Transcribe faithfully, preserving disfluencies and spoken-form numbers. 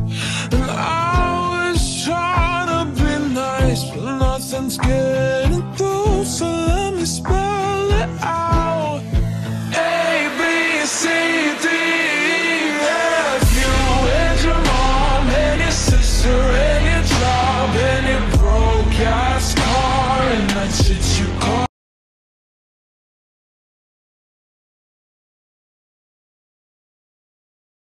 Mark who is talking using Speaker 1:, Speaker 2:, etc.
Speaker 1: And I was trying to be nice, but nothing's getting through. So let me spell